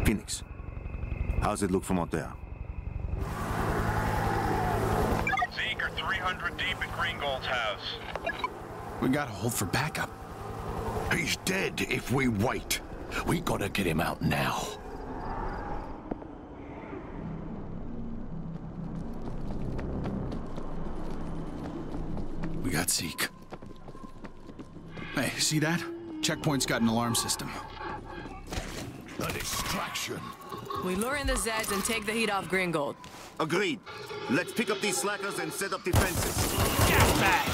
Phoenix, how's it look from out there? Zeke are 300 deep at Greengold's house. We gotta hold for backup. He's dead if we wait. We gotta get him out now. We got Zeke. Hey, see that? Checkpoint's got an alarm system. A distraction. We lure in the Zeds and take the heat off Greengold. Agreed. Let's pick up these slackers and set up defenses. Get back!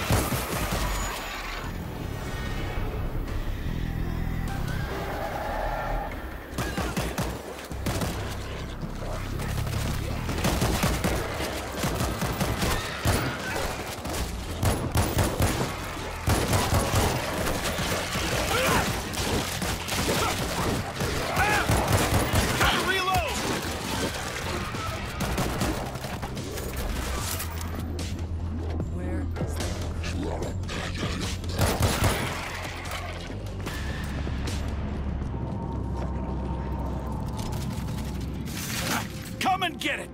Come and get it!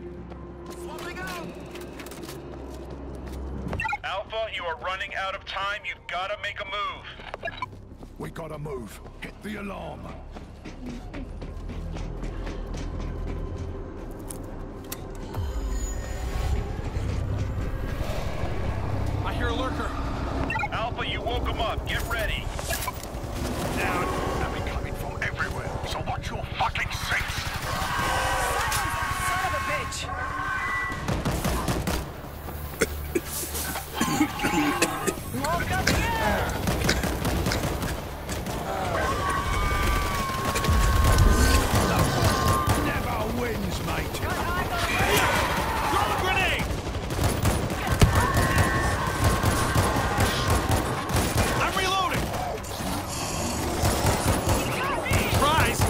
Alpha, you are running out of time. You've got to make a move. We gotta move. Hit the alarm. I hear a lurker. Alpha, you woke him up. Get ready. Down. They'll be coming from everywhere, so watch your fucking six. Son of a bitch! Woke up here! Never wins, mate. Throw a grenade! I'm reloading! Rise!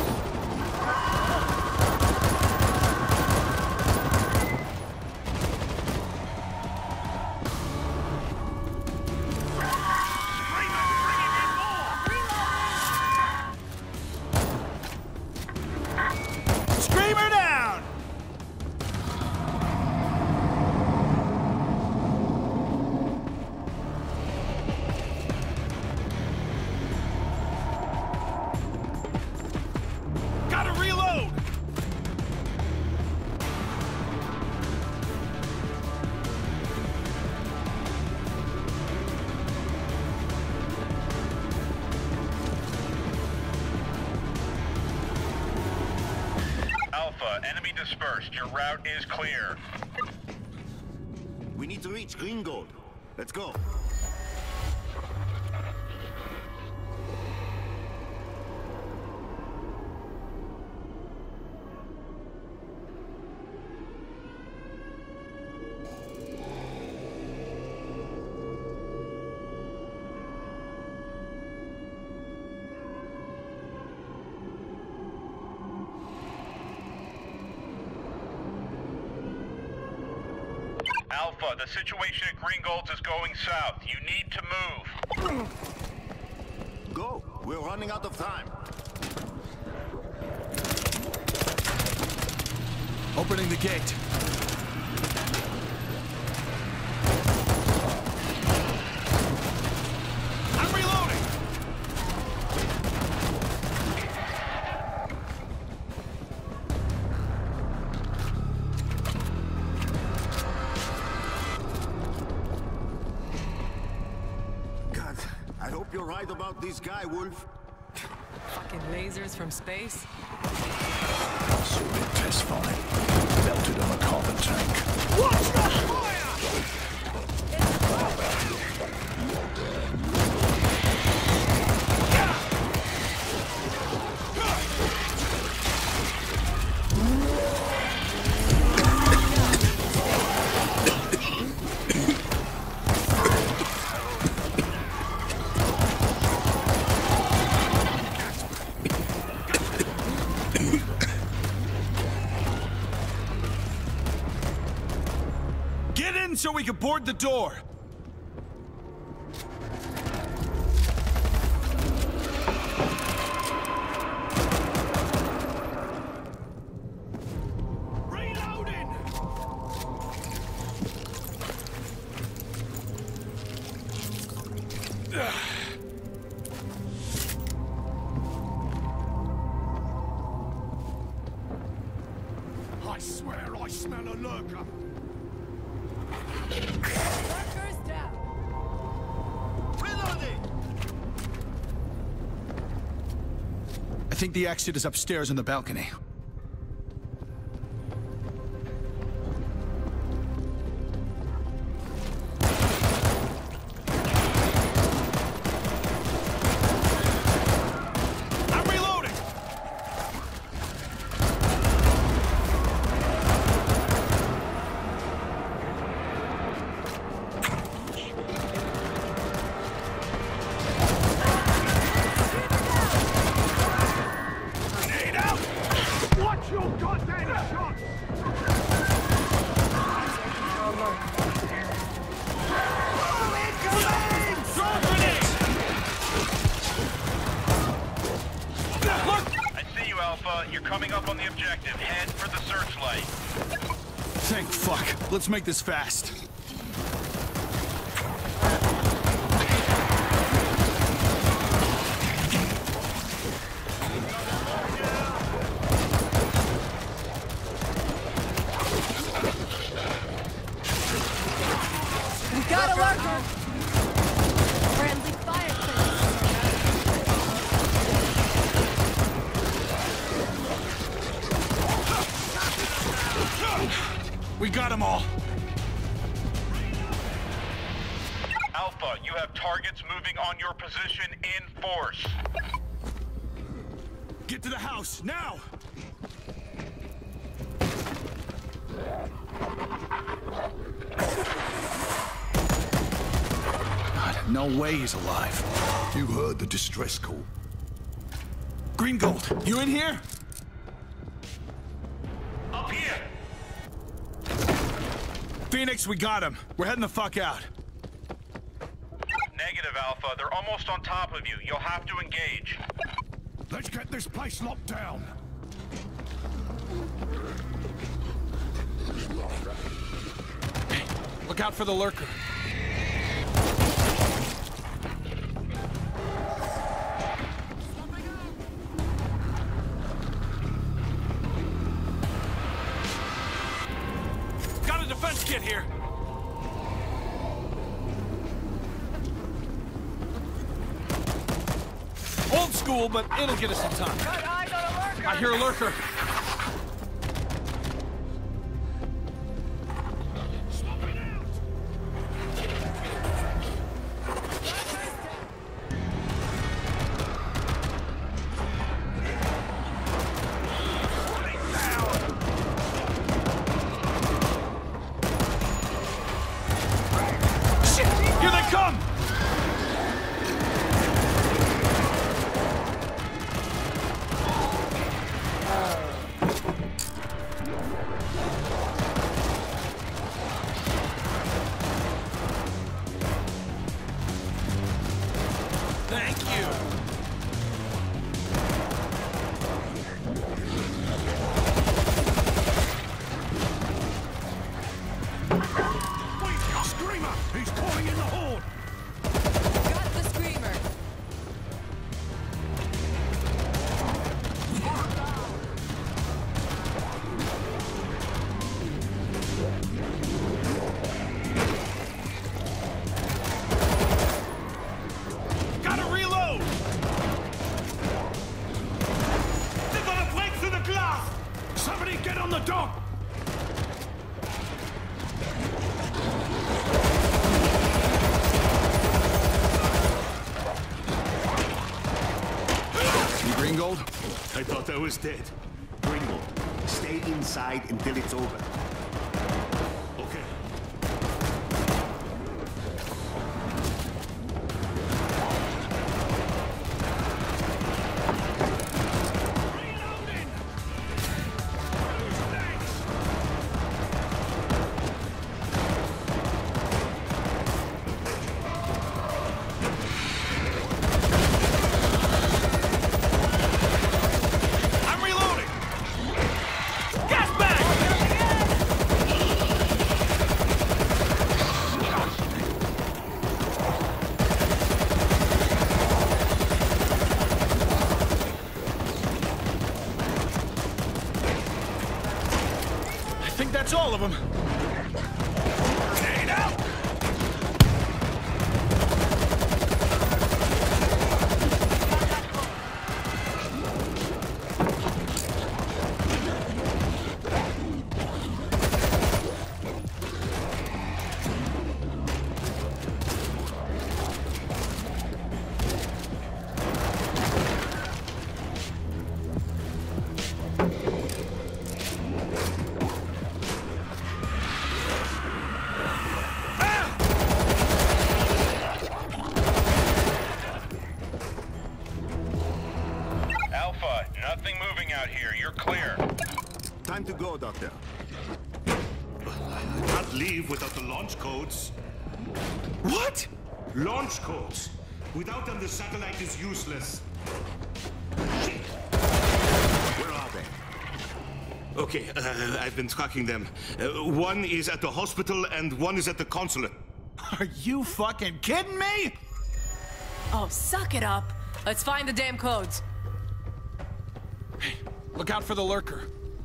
Screamer down! Gotta reload! Alpha, enemy dispersed. Your route is clear. We need to reach Greengold. Let's go. Alpha, the situation at Greengold's is going south. You need to move. Go. We're running out of time. Opening the gate. I'm reloading! God, I hope you're right about this guy, Wolf. Fucking lasers from space. Solid test fine. Belted on a carbon tank. Watch the fire! Get in so we can board the door! I swear I smell a lurker. Lurkers down. Reloading! I think the exit is upstairs on the balcony. I'm reloading! Grenade out! Watch your goddamn shots! Throw grenade! Look! I see you, Alpha. You're coming up on the objective. Head for the searchlight. Thank fuck. Let's make this fast. We got a lurker. Friendly fire We got them all. Alpha, you have targets moving on your position in force. Get to the house, now! God, no way he's alive. You heard the distress call. Greengold, you in here? Up here! Phoenix, we got him. We're heading the fuck out. Negative, Alpha. They're almost on top of you. You'll have to engage. Let's get this place locked down. Look out for the lurker. Got a defense kit here. Old school, but it'll get us some time. Got eyes on a lurker. I hear a lurker. Shit! Here they come! Thank you. Wait, Screamer! He's calling in the horde! Got the screamer. Gotta reload! They're gonna break through the glass! Somebody get on the dock! You Greengold? I thought I was dead. Gringo, stay inside until it's over. Okay. Reloading! Thanks! I'm reloading! Gas bag! That's all of them. Grenade out! Alpha, nothing moving out here. You're clear. Time to go, Doctor. I can't leave without the launch codes. What? Launch codes. Without them, the satellite is useless. Where are they? Okay, I've been tracking them. One is at the hospital and one is at the consulate. Are you fucking kidding me? Oh, suck it up. Let's find the damn codes. Look out for the lurker.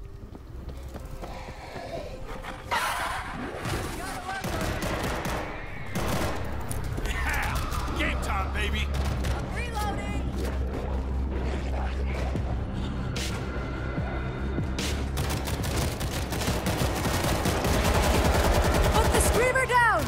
Yeah! Game time, baby! I'm reloading. Put the screamer down.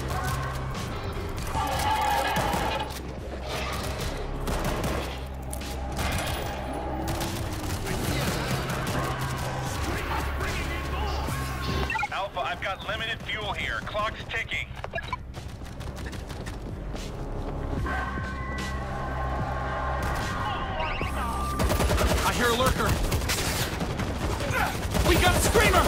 Alpha, I've got limited fuel here. Clock's ticking. I hear a lurker. We got a screamer!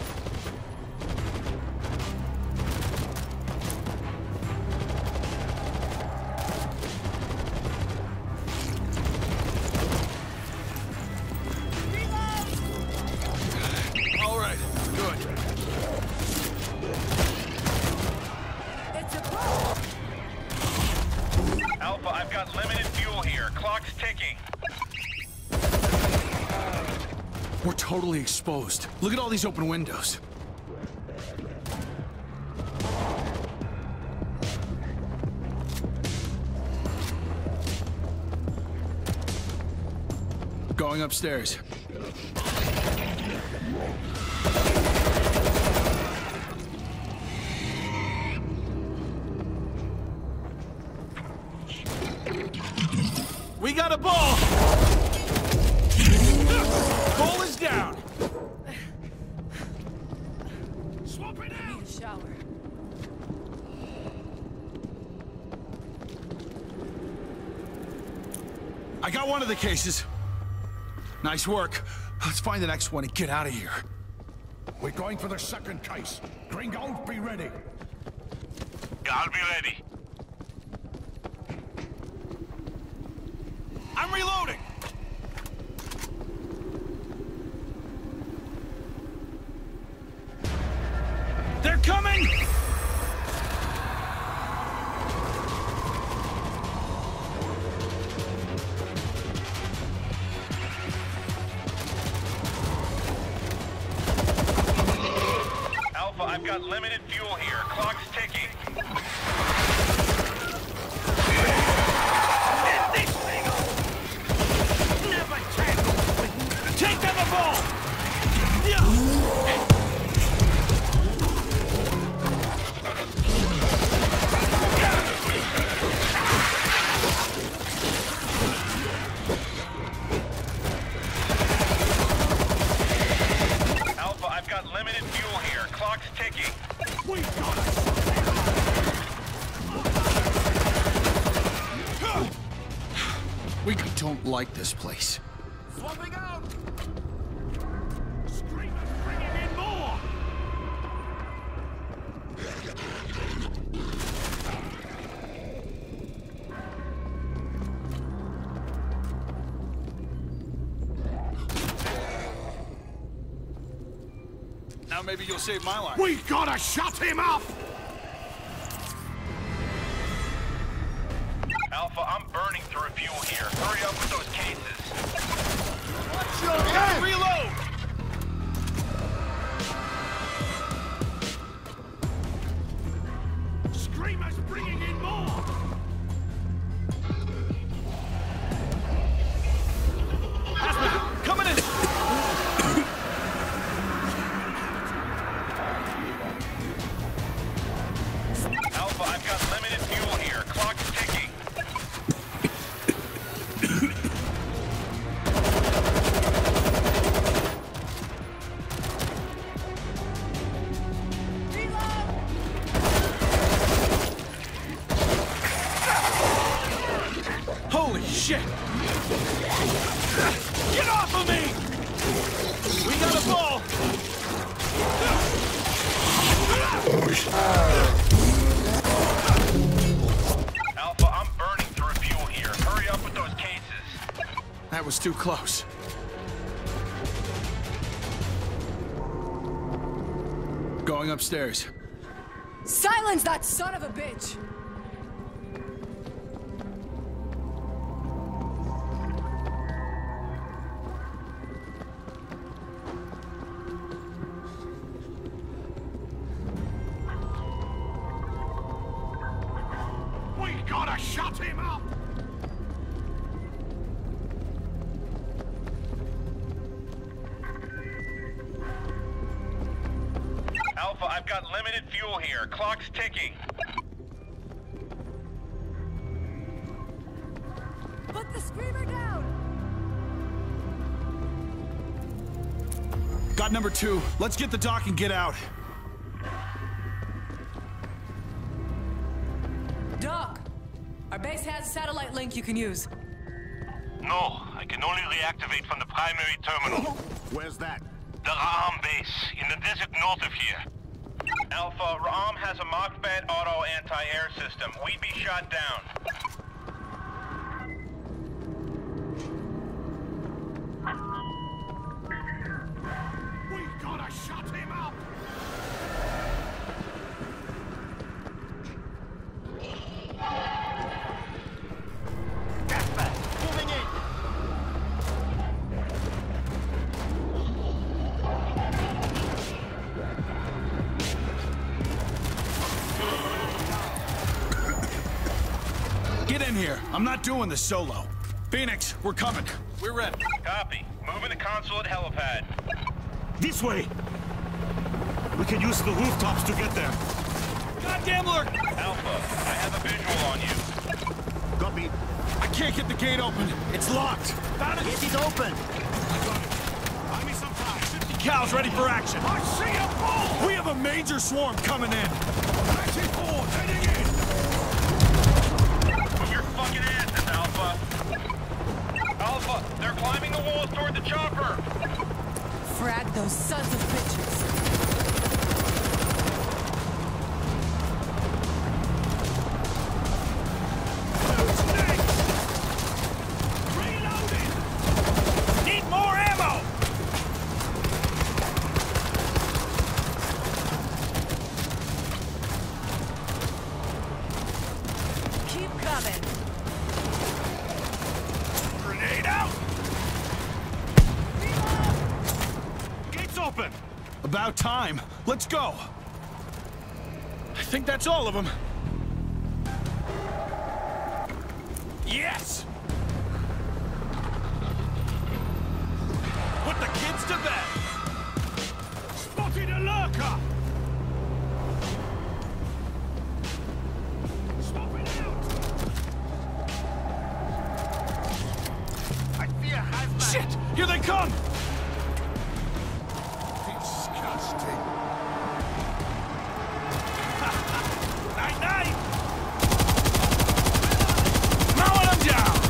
All right, good. It's a pro. Alpha, I've got limited fuel here. Clock's ticking. We're totally exposed. Look at all these open windows. Going upstairs. We got a ball! Ball is down! Swap it out! Need a shower. I got one of the cases. Nice work. Let's find the next one and get out of here. We're going for the second case. Gringold, be ready. I'll be ready. I'm reloading! They're coming! Alpha, I've got limited fuel here. Clock's ticking. Take down the ball! Alpha, I've got limited fuel here. Clock's ticking. We don't like this place. Swapping out! Screamer's bringing in more! Now maybe you'll save my life. We gotta shut him up! Alpha, I'm burning through fuel here. Hurry up with those cases. Reload! Shit! Get off of me! We got a ball! Alpha, I'm burning through fuel here. Hurry up with those cases. That was too close. Going upstairs. Silence that son of a bitch! We gotta shut him up! Alpha, I've got limited fuel here. Clock's ticking. Put the screamer down! Got number 2. Let's get the dock and get out. Doc! Our base has a satellite link you can use. No, I can only reactivate from the primary terminal. Where's that? The Ra'am base, in the desert north of here. Alpha, Ra'am has a Mach-Bed auto anti-air system. We'd be shot down. We gotta shut him up! Deathbed, moving in! Get in here. I'm not doing this solo. Phoenix, we're coming. We're ready. Copy. Moving the console at helipad. This way! We can use the rooftops to get there. Goddamn lurk! Alpha, I have a visual on you. Copy. I can't get the gate open. It's locked. Found it! Get it open! Buy me some time. 50 cows ready for action. I see a bull! We have a major swarm coming in. 94, heading in! Move your fucking asses, Alpha. Alpha, they're climbing the walls toward the chopper. Frag those sons of bitches. Need more ammo! Keep coming. Grenade out! Gates open! About time. Let's go. I think that's all of them. Yes! Put the kids to bed. Spotted a lurker! Swap it out! I fear hazmat! Shit! Here they come! Disgusting. Night-night! Mowing them down!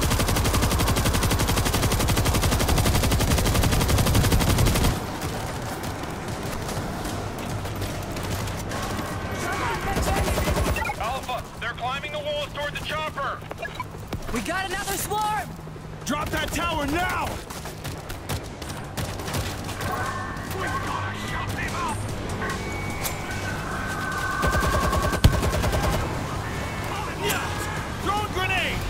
Alpha, they're climbing the walls toward the chopper. We got another swarm! Drop that tower now! We gotta shut him up! Yeah! Throw a grenade!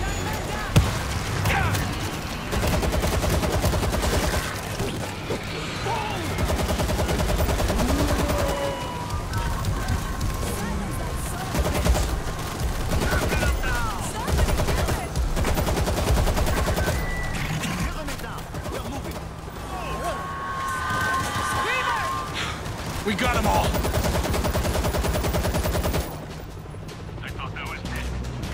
We got them all! I thought that was dead.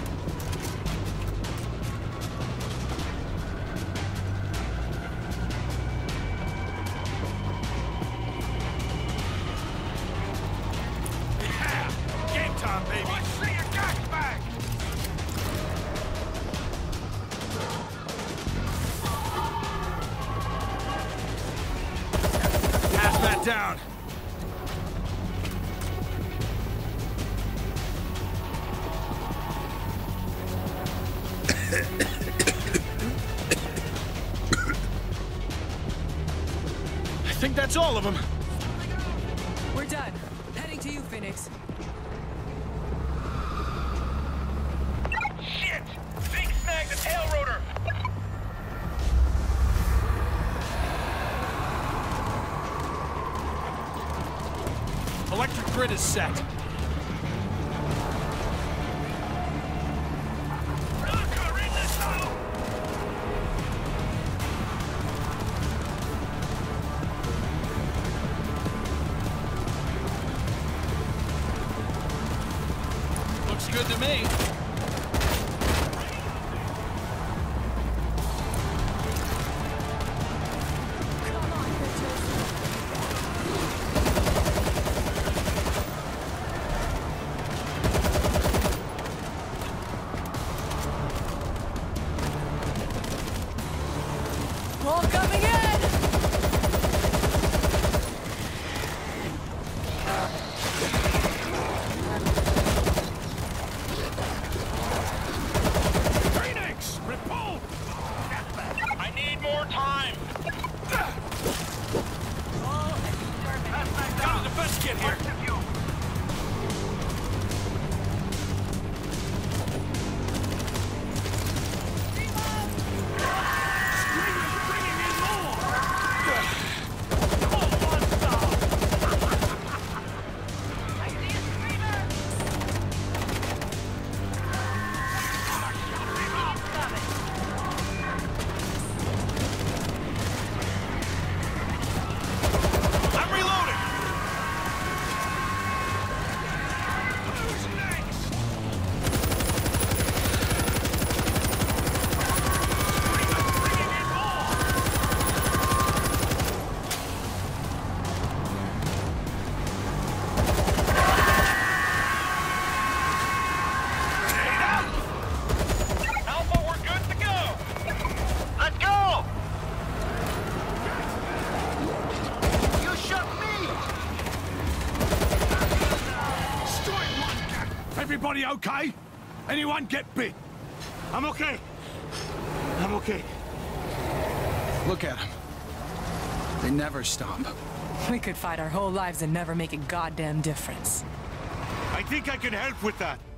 Yeah! Game time, baby! I see a gas bag! down. I think that's all of them. We're done. Heading to you, Phoenix. Shit! Zeke snagged the tail rotor! Electric grid is set. Rocker in the tunnel! Looks good to me. Come on, bitches. All coming in! Phoenix! Repulse! I need more time! Got a defense kit here. I'm reloading! Alpha, we're good to go! Let's go! You shot me! Everybody okay? Anyone get bit? I'm okay. I'm okay. Look at them. They never stop. We could fight our whole lives and never make a goddamn difference. I think I can help with that.